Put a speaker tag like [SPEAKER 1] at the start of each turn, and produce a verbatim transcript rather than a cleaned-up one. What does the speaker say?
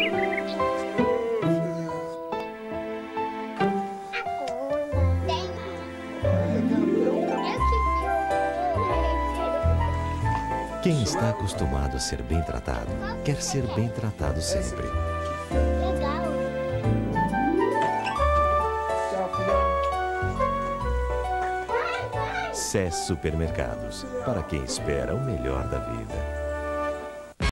[SPEAKER 1] Quem está acostumado a ser bem tratado, quer ser bem tratado sempre.
[SPEAKER 2] Legal.
[SPEAKER 1] Sé Supermercados, para quem espera o melhor da vida.